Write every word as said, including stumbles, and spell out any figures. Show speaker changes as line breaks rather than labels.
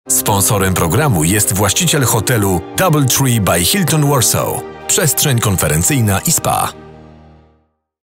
Sponsorem programu jest właściciel hotelu DoubleTree by Hilton Warsaw, przestrzeń konferencyjna i spa.